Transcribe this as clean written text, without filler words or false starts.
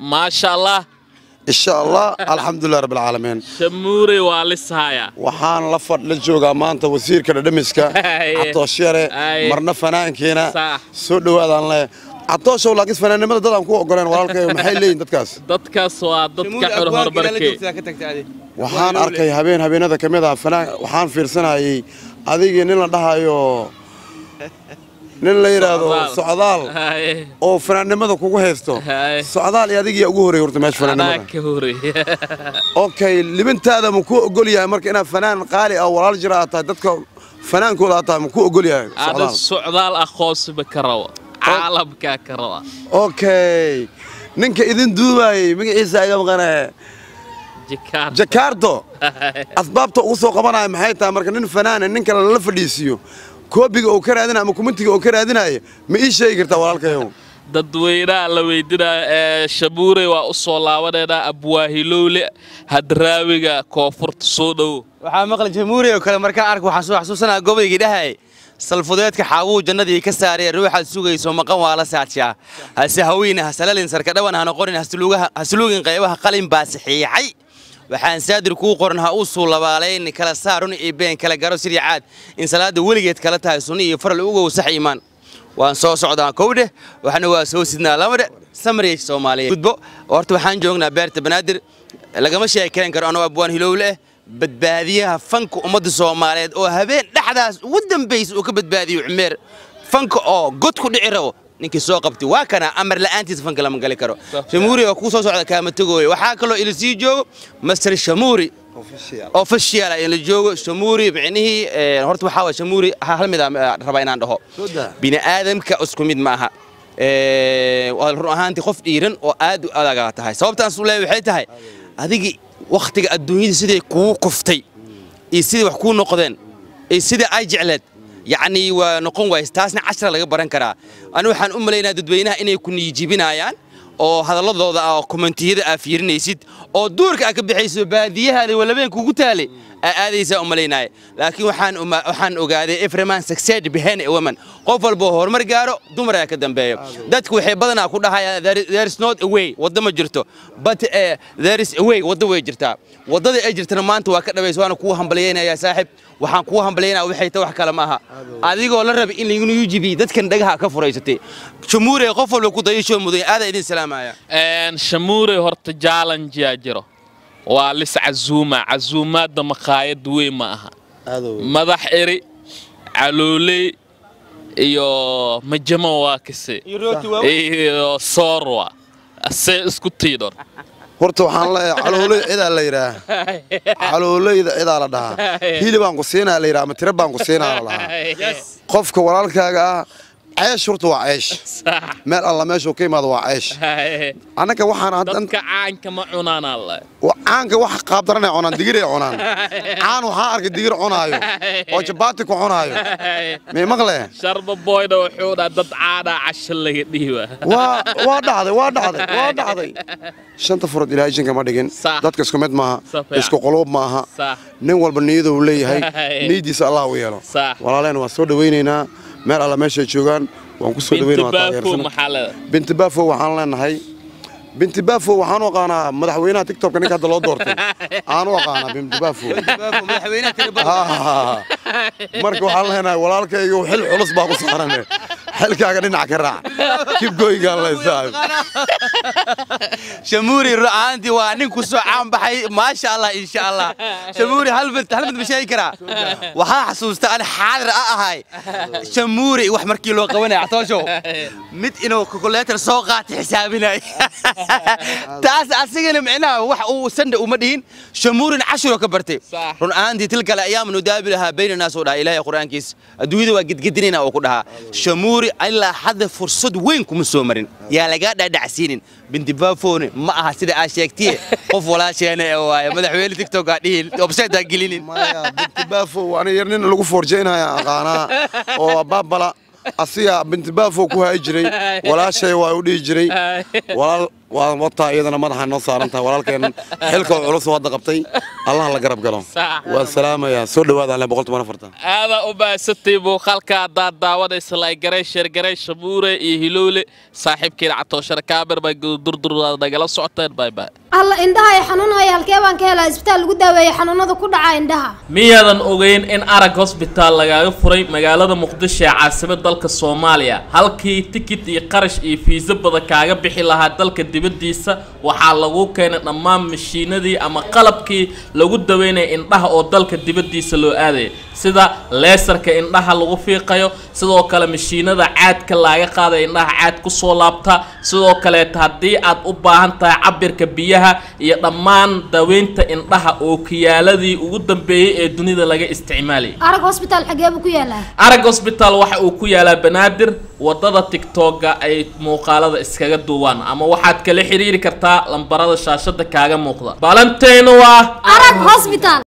ما شاء الله إن شاء الله الحمد لله رب العالمين شموري والسهايا وحان لفر للجوغا مانتا وزير كده دمسكا عطوشيري مرنا فنان كينا سودو هذا الله عطوش ولا قيس فنان ماذا دام كو غورين walaalkay maxay leeyin dadkaas waa dadka xor horbarkay waxaan arkay habeenada kamid ah fanaan waxaan fiirsanayay adigii nin la dhahayo nin la yiraahdo socdaal oo fanaanimada kugu haysto socdaal iyo adigii ugu horeeyay horta meesha fanaanimada okay libintaada ma ku ogol yahay marka inaad fanaan qaali ah walaal jira tahay dadka fanaankooda tahay ma ku ogol yahay socdaal aqoos bakarawa caalamka karawa okay ninka idin duubayay magaciisa iga maqanaa Jakarta asbaabta ugu soo qabanay maxay tahay marka nin fanaan nin kale la fadhiisiyo koobiga oo ka raadinaa ama kumentiga oo ka raadinaya ma ii sheegi kartaa walaalkayow dadweynaha la weydinaa shabuure waa u soo laabaneena abwaahilowle hadraawiga koonfurta soo dhow waxaa maqlay jamhuuri oo kale markaa ark waxaan soo xasuusanaa gobolkii dhahay salfudeedka xaawuu jannadii ka saaray ruuxa sugayso maqan waa la saadshaa hase haweenah salalin sarka dhawan hana qorin hasluugin qaybaha qalin baa saxiixay waxaan saadir ku qoran ha uu soo labaaleyn kala saarun ee been kala garo sidii caad in salaada waligeed kala tahay sunni iyo faral ugu sax iimaan waan soo socdaan kowde waxna waa soo sidnaa lamada samriye Soomaaliyeed gudbo horta waxaan joognaa beerta banaadir lagama sheekeyn karo anoo abwaan hilowle badbaadiyaha fanka ummadda Soomaaliyeed oo habeen dhaxdaas ugu dambeysay oo ka badbaadiyo Umeer fanka oo god ku dhici rabo ninkii soo qabtay waa kana amar la'aantiis fanka lama gali karo shamuuri oo ku soo socda kaama tagay waxa kale oo ila sii joogo master shamuuri official ay la joogo shamuuri bicnihi horta waxa waa shamuuri hal mid raba inaan dhaho bini aadamka isku mid maaha run ahaantii qof dhiiran oo aad u adag tahay sababtaas u leeyahay waxay tahay adigi waqtiga adduunyada sidii kuu kuftay iyo sidii wax ku noqdeen iyo sidii ay jecleed يعني ونقوم ويستاسنا 10 laga baran karaa anu waxaan u maleynaa dadweynaha inay ku niijibinayaan oo hadalladooda oo commentiyada aad fiirinaysid oo duurka ka bixayso baadiyaha walabeen kugu taale aadaysa u maleynaa laakiin waxaan ogaaday everyman succeed behind a woman qof walba horumar gaaro dumar ka dambeeyo dadku waxay badanaa ku dhahayaan there is not a way waddo ma jirto but there is a way waddo way jirtaa waddada ay jirtana maanta waa ka dhabayso waana ku hambalyeynaya saaxib waxaan ku hambalyeynaa waxay ta wax kale ma aha adigoo la rabay in la igu jibi dadkan dhagaha ka furaysatay shamuure qof walba ku dayasho muday aad idin salaamaya shamuure horta challenge ya jiro waa lis cazuumaadda maqaayad weyn ma aha madax eri calooley iyo majamo waa kase iyo soorwa ase isku tiidor horta waxaan leeyahay calooley cida la yiraahdo calooleyda cida la dhahaa hilibaan ku siinaa la yiraahdo tira baan ku siinaa la dhahaa qofka walaalkaaga عيش شرطه وعيش مال الله ماشي وكيما هذا وعيش أنا كواحد أنت عنك ما عنان الله وعنك واحد قابرنا عنان دقيرة عنان عن وحارك دقيرة عنايو وجباتك وعنايو مي مغلى شرب بويدا وحودا ضد عادة عشان اللي يديوا واضح هذا شنطة فرد إلى هيجن كمان دقين ضد كسكمت معها إسكو قلوب معها نوال بنيده ولي هاي نيدي سأله وياله ولا لين وصود ويننا مال الله ماشي جوجان وانكسر دوينه بنت بافو وحنا لنا هاي بنت بافو وحنا وقانا مدحوينها تيك توك كنيك هذا لو دورتي أنا وقانا بنت بافو مدحوينها تربى مركو حنا هنا ولا لك يو حل خلص باقو صارنا حل كأننا عكرة كيف جوي قال الله يساعد شموري عندي وانكو سو عام بحي ما شاء الله إن شاء الله شموري هل بنت بشيكرة وها حسوست أنا حاضر هاي شموري وحمر كيلو قونا عطاشو مت إنه كليات السوقات حسابنا تاس أسيجن معنا وسند ومدين شموري 10 كبرتي رن عندي تلك الأيام ندابلها بين الناس ولا إله القرآن كيس أدويد وجد جدنا وكلها شموري إلا حد فرصة وينكم السومرين يا لقى دعسين بنت بافون ما هسيد عشاكتي قف ولا شيء أنا مدحويل تيك توك قاعدين وبسيط قليلين ما يا بنت بافو أنا يرنين لقوا فرجينها يا قانا أو بابلا أصيا بنت بافو كوها يجري ولا شيء ويودي يجري ولا وطا أيضا مدحنا نص أنت ولكن حلك وعروس وهذا قبطي الله لا قرب قلهم والسلام يا سود وهذا على بقولت ما نفرته هذا أبا ستي بو خلك دعوة إسلاي جريش شبورة يهلول صاحب كده عطوشر كابر بيدور دجال صعتين باي الله إندها يحنونها يا الكيبان كهلا إسبتال جودة ويحنونها ذو كل عندها ميادن أوجين إن أرق هوسبيتال لقى فري مقالة مقدسة عاصمة دلك الصوماليا هالكي تكت يقرش في زبدة كعجب بحلها دلك الدبديسة وحلقوه كانت أمام مشينة دي أما قلبكي لو جودة وين إنها أو دلك الدبديسة لو أدي سدا ليسر كإنها الغفيقيو سدا كلا مشينة ده عاد كلا قاعدة إنها عاد كسولابتا سدا كلا تهدي عاد أباهن تعبر كبيها يا ضمان داوينتا إنها أوكيالدي وقدم بيه الدنيا لقى استعمالي. أرق هوسبيتال حجابه كيالا. أرق هوسبيتال واحد أوكيالا بنادر وضد تيك توك أي مقالة إسكاجة دوان أما واحد كله حريري كرتا لمباراه الشاشة كاجا مقطع. بالنتينوا. أرق هوسبيتال.